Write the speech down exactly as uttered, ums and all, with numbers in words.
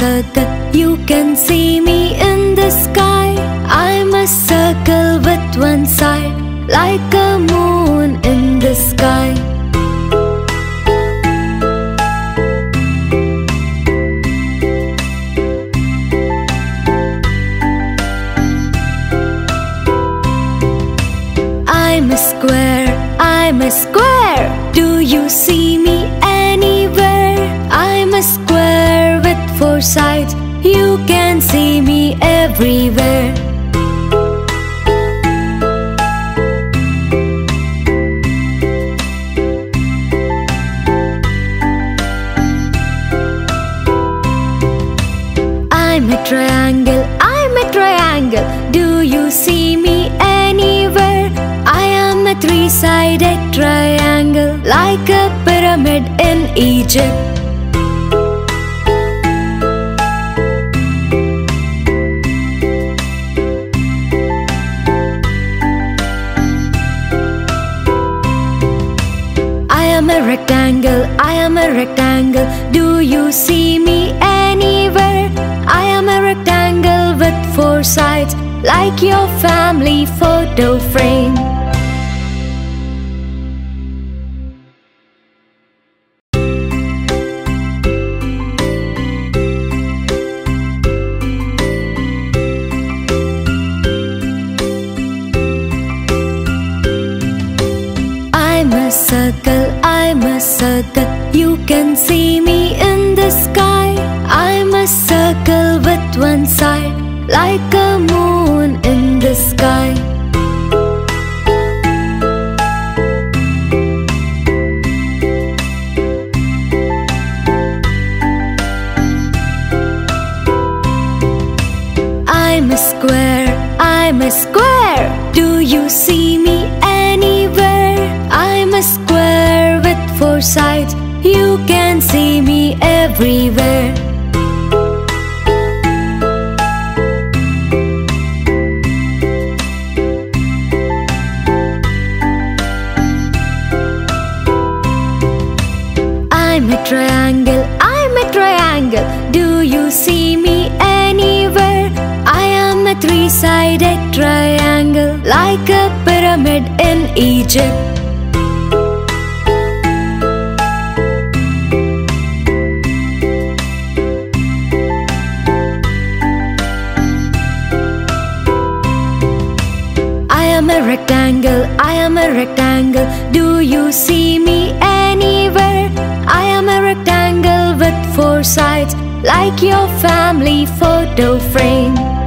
circle, you can see me in the sky. I'm a circle with one side, like a moon in the sky. I'm a square, I'm a square. Do you see me anywhere? I'm a square with four sides, you can see me everywhere. I'm a triangle, I'm a triangle. Do you see me anywhere? I am a three-sided triangle, like a pyramid in Egypt. I am a rectangle, I am a rectangle. Do you see me anywhere? I am a rectangle with four sides, like your family photo frame. I'm a circle, I'm a circle, you can see me in the sky. I'm a circle with one side, like a moon in the sky. I'm a square, I'm a square. Do you see me anywhere? I'm a square with four sides, you can see me everywhere. I'm a triangle, I'm a triangle. Do you see me anywhere? I am a three-sided triangle, like a pyramid in Egypt. I am a rectangle, I am a rectangle. Do you see me anywhere? I am a rectangle with four sides, like your family photo frame.